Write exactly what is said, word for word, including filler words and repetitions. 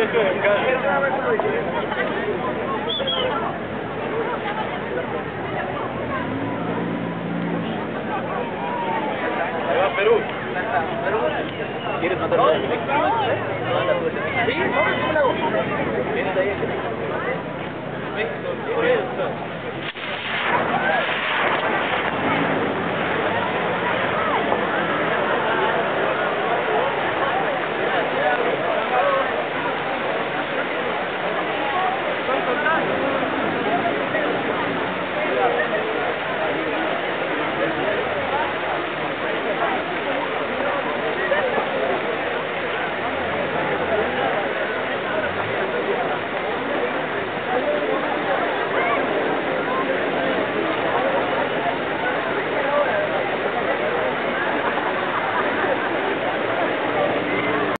Ahí va Perú. ¿Quieres mandarlo de México? Sí, vamos, ¿cómo lo hago? ¿Vienes de ahí? México,